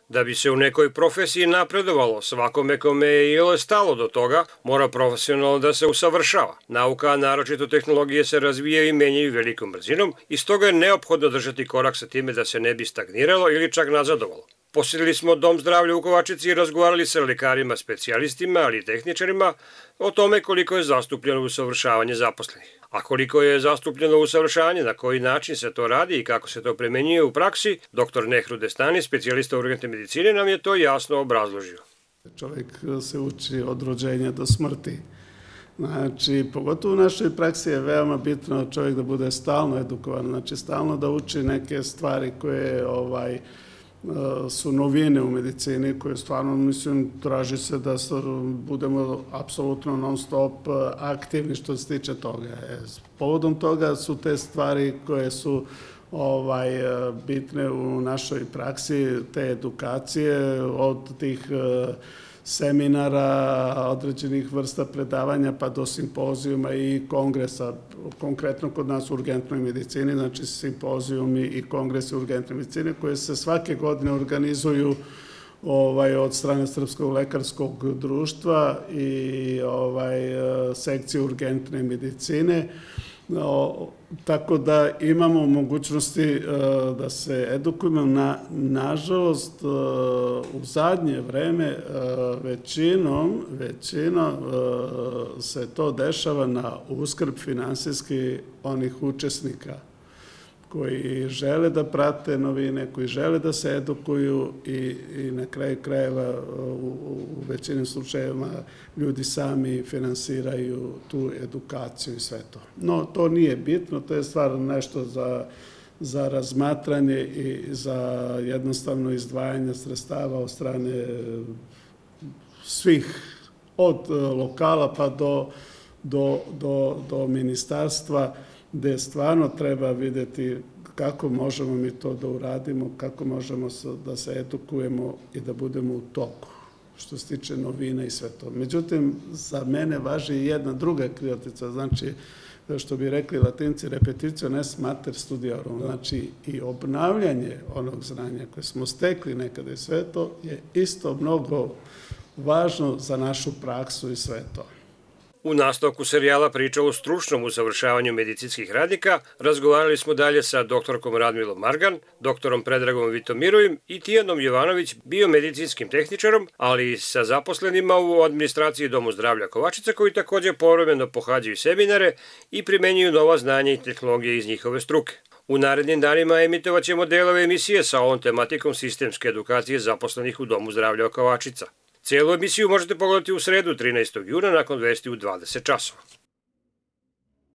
Da bi se u nekoj profesiji napredovalo, svakome kome je stalo do toga, mora profesionalno da se usavršava. Nauka, a naročito tehnologije, se razvijaju i menjaju velikom brzinom i stoga je neophodno držati korak sa time da se ne bi stagniralo ili čak nazadovalo. Posjetili smo Dom zdravlja u Kovačici i razgovarali sa lekarima, specijalistima, ali i tehničarima o tome koliko je zastupljeno usavršavanje zaposlenih. A koliko je zastupljeno usavršavanje, na koji način se to radi i kako se to primenjuje u praksi, dr. Nehrud Destani, specijalista urgentne medicine, nam je to jasno obrazložio. Čovjek se uči od rođenja do smrti. Znači, pogotovo u našoj praksi je veoma bitno čovjek da bude stalno edukovan, znači stalno da uči neke stvari koje su novine u medicini, koje stvarno, mislim, traži se da budemo apsolutno non stop aktivni što se tiče toga. Povodom toga su te stvari koje su bitne u našoj praksi, te edukacije od tih seminara, određenih vrsta predavanja pa do simpozijuma i kongresa, konkretno kod nas u urgentnoj medicini, znači simpozijumi i kongresi urgentne medicine koje se svake godine organizuju od strane Srpskog lekarskog društva i sekcije urgentne medicine. Tako da imamo mogućnosti da se edukujemo. Nažalost, u zadnje vreme većinom se to dešava na uskrb finansijski onih učesnika koji žele da prate novine, koji žele da se edukuju i na kraju krajeva u većini slučajeva ljudi sami finansiraju tu edukaciju i sve to. No, to nije bitno, to je stvarno nešto za razmatranje i za jednostavno izdvajanje sredstava od strane svih, od lokala pa do ministarstva, gde stvarno treba vidjeti kako možemo mi to da uradimo, kako možemo da se edukujemo i da budemo u toku, što se tiče novina i sve to. Međutim, za mene važi i jedna druga krilatica, znači, što bi rekli Latinci, repetitio nes mater studiorum, znači i obnavljanje onog znanja koje smo stekli nekada i sve to je isto mnogo važno za našu praksu i sve to. U nastavku serijala priča o stručnom usavršavanju medicinskih radnika razgovarali smo dalje sa doktorkom Radmilom Margan, doktorom Predragom Vitomirovim i Tijanom Jovanović, biomedicinskim tehničarom, ali i sa zaposlenima u administraciji Domu zdravlja Kovačica, koji također povremeno pohađaju seminare i primenjuju nova znanja i tehnologije iz njihove struke. U narednim danima emitovat ćemo delove emisije sa ovom tematikom sistemske edukacije zaposlenih u Domu zdravlja Kovačica. Cijelu emisiju možete pogledati u sredu 13. juna nakon vesti u 20 časova.